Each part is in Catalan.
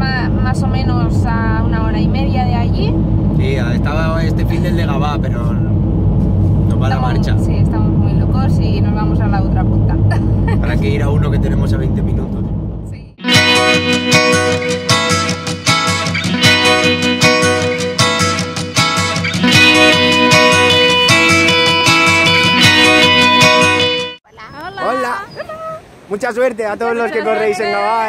más o menos a 1 hora y media de allí. Sí, estaba este fin del de Gavà, pero nos va la marcha. Sí, estamos muy locos y nos vamos a la otra punta. ¿Para qué ir a uno que tenemos a 20 minutos? Sí. Hola. Mucha suerte a todos los que corréis en Gavà,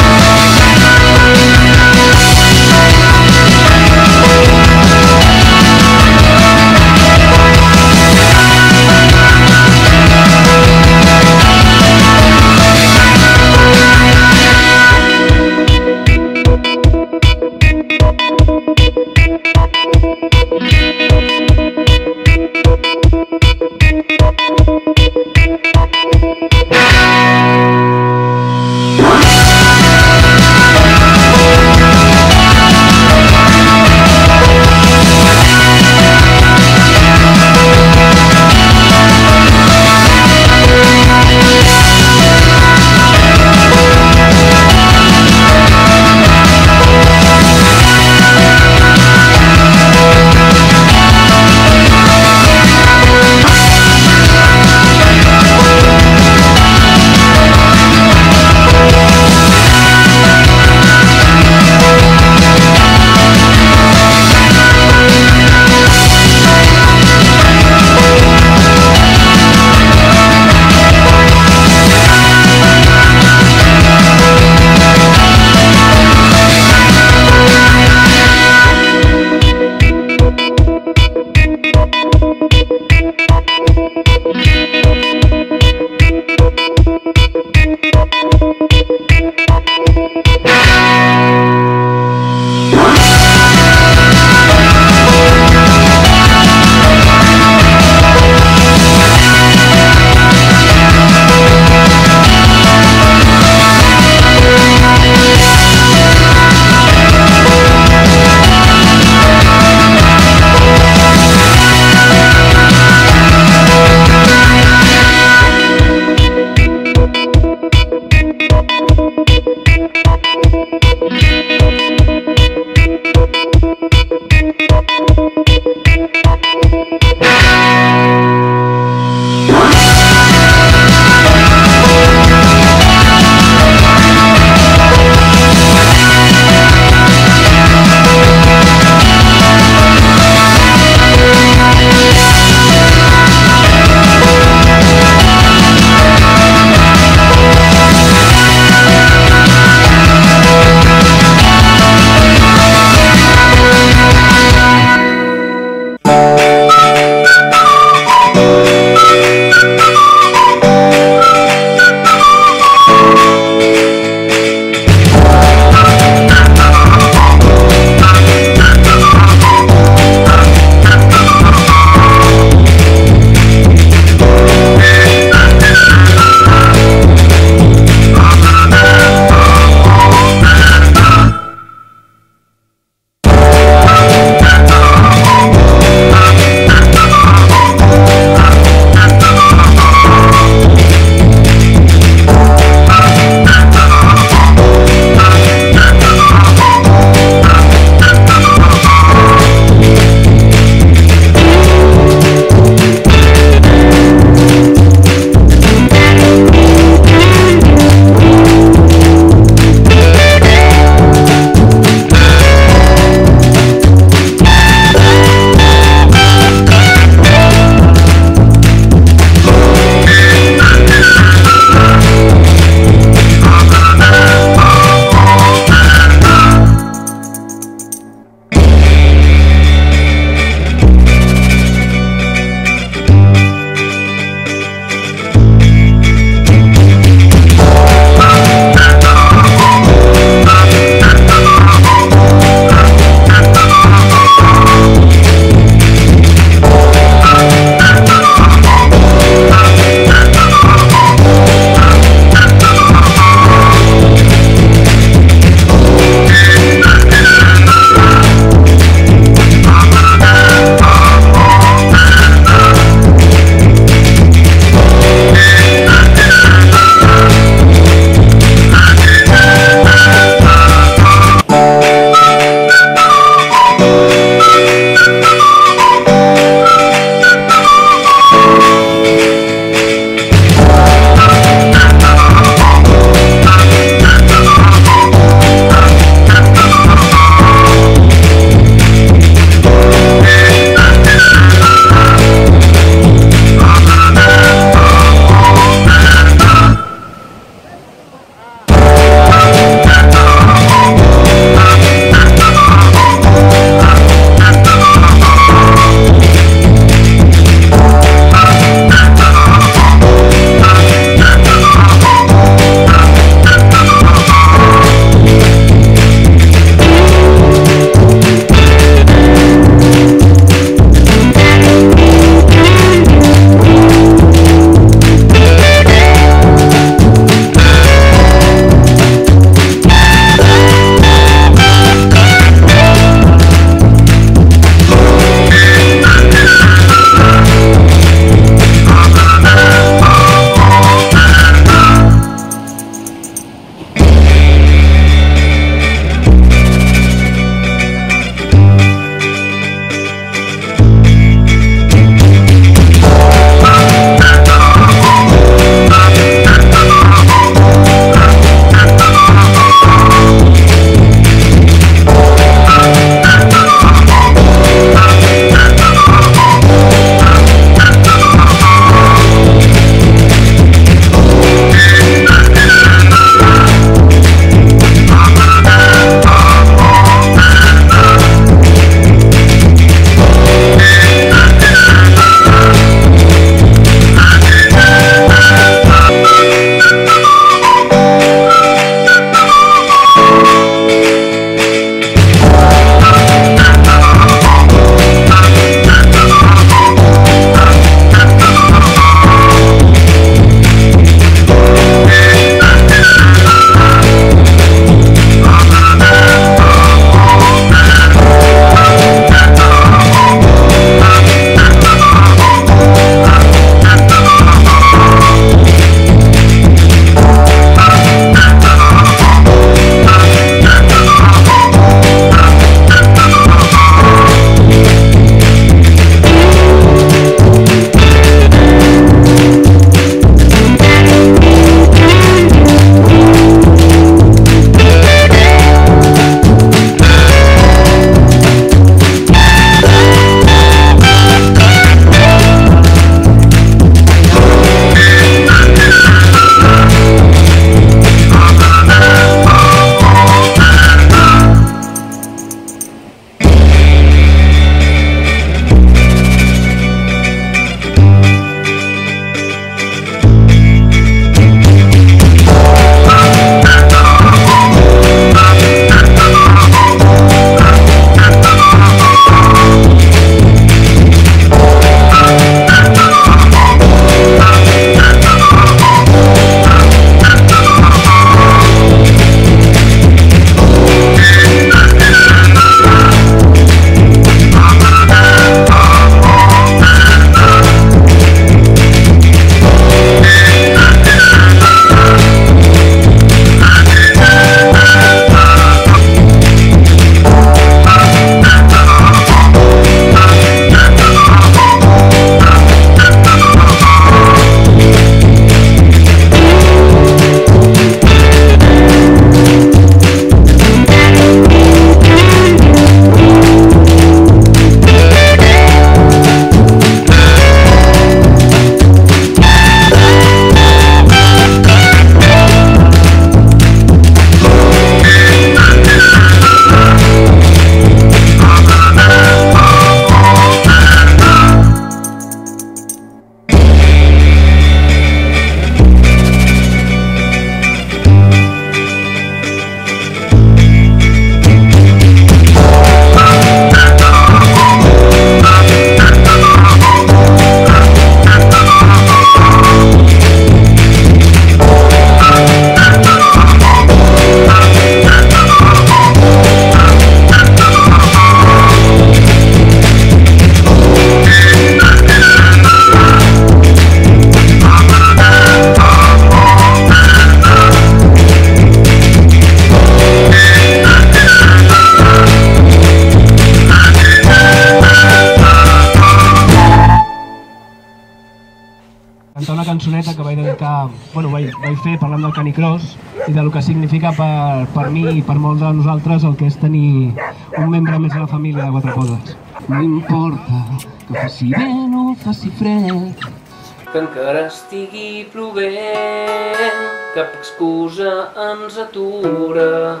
cançoneta que vaig dedicar, bueno, vaig fer parlant del canicross i del que significa per mi i per molts de nosaltres el que és tenir un membre més a la família de Quatre Podes. No importa que faci vent o faci fred, que encara estigui plovent, cap excusa ens atura.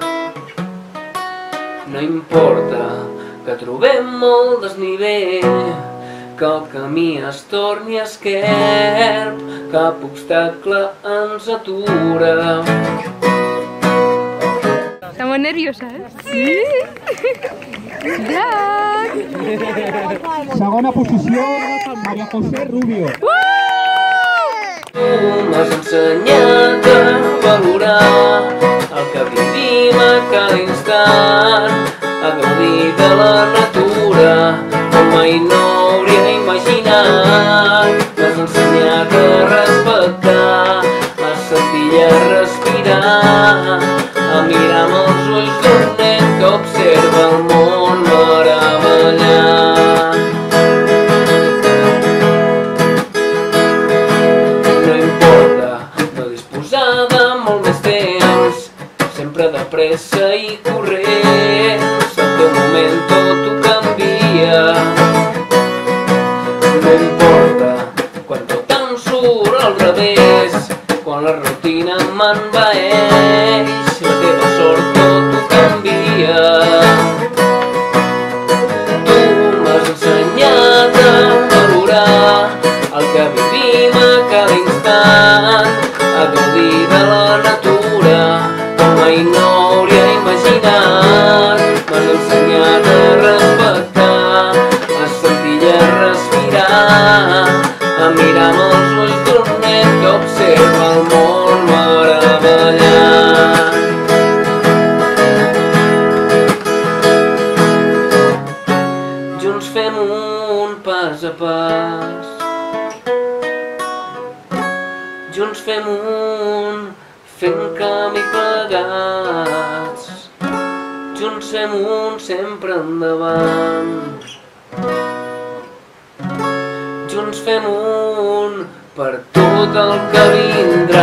No importa que trobem molt desnivell, que el camí es torni esquerp, cap obstacle ens atura. Estamos nerviosas, ¿eh? Sí. Segona posició, Maria José Rubio. Tu m'has ensenyat a valorar el que vivim a cada instant, a gaudir de la natura, com mai no hauria imaginat. M'has ensenyat a respectar, a sentir i a respirar, a mirar amb els ulls d'un nen que observa el món meravellat. No importa no disposar de molt més temps, sempre de pressa i corrents, al teu moment tot ho canvia. No importa quan tot em surt al revés, quan la rutina m'envaeix, la teva sort tot ho canvia. Tu m'has ensenyat a valorar el que vivim a cada instant, a gaudir de la natura, com mai no hauria imaginat. M'has ensenyat a respectar, a sentir i a respirar, a mirar amb els ulls d'un nen que observa el món meravellat. Junts fem un pas a pas, junts fem fem camí plegats, junts fem sempre endavant, junts fem per tot el que vindrà.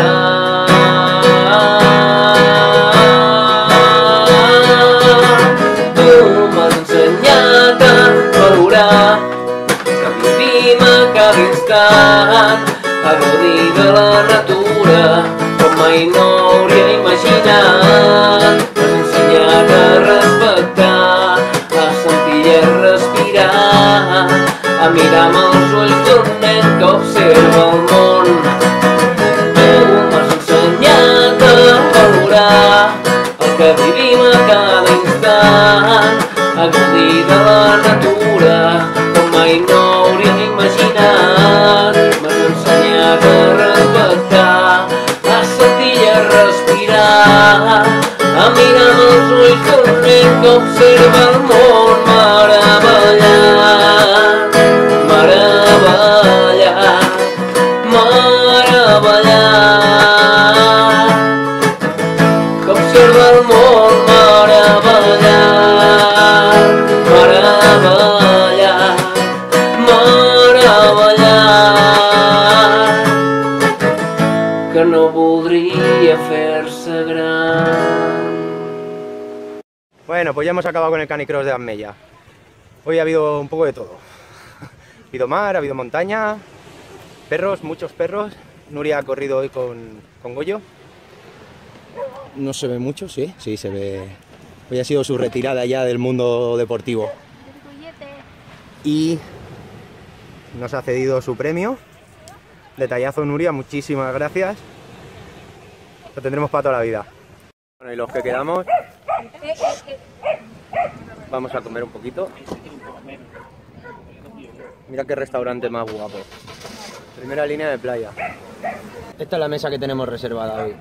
Tu m'has ensenyat a valorar que vivim a cada instant, a gaudir de la natura, com mai no hauria imaginat. M'has ensenyat a respectar, a sentir i a respirar, a mirar amb els ulls d'un nen que observa el món. Tu m'has ensenyat a valorar el que vivim a cada instant, a gaudir de la natura, com mai no hauria imaginat. M'has ensenyat a respectar, a sentir i a respirar, a mirar amb els ulls d'un nen que observa el món meravellat. Meravellat, meravellat, que observa el món meravellat. Meravellat, meravellat, que no voldria fer-se gran. Bueno, pues ya hemos acabado con el canicross de Amella. Hoy ha habido un poco de todo. Ha habido mar, ha habido montaña, perros, muchos perros. Nuria ha corrido hoy con Goyo. No se ve mucho, sí se ve. Hoy ha sido su retirada ya del mundo deportivo. Y nos ha cedido su premio. Detallazo, Nuria, muchísimas gracias. Lo tendremos para toda la vida. Bueno, y los que quedamos, vamos a comer un poquito. Mira qué restaurante más guapo. Primera línea de playa. Esta es la mesa que tenemos reservada hoy.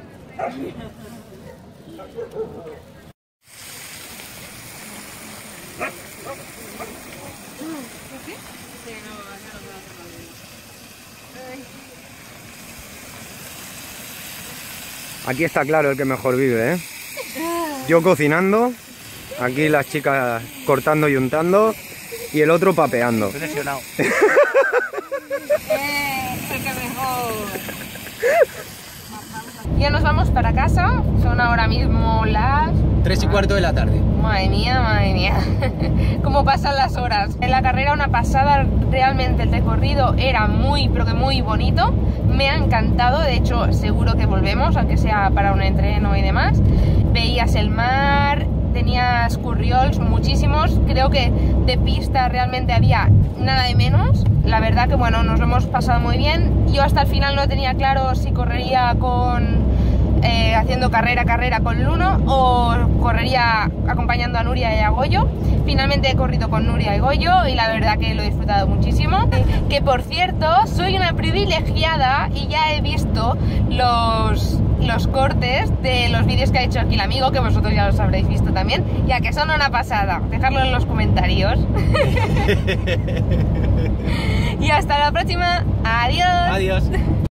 Aquí está claro el que mejor vive, ¿eh? Yo cocinando, aquí las chicas cortando y untando, y el otro papeando. Estoy lesionado. El que mejor. Ya nos vamos para casa, son ahora mismo las 3:15 de la tarde. Madre mía, cómo pasan las horas. En la carrera una pasada, realmente el recorrido era muy, pero que muy bonito. Me ha encantado, de hecho seguro que volvemos, aunque sea para un entreno y demás. Veías el mar, tenías curriols, muchísimos. Creo que de pista realmente había nada de menos. La verdad que bueno, nos lo hemos pasado muy bien. Yo hasta el final no tenía claro si correría haciendo carrera con Luno o correría acompañando a Nuria y a Goyo. Finalmente he corrido con Nuria y Goyo y la verdad que lo he disfrutado muchísimo. Que por cierto, soy una privilegiada y ya he visto los cortes de los vídeos que ha hecho aquí el amigo, que vosotros ya los habréis visto también, ya que son una pasada. Dejadlo en los comentarios. Y hasta la próxima. Adiós. Adiós.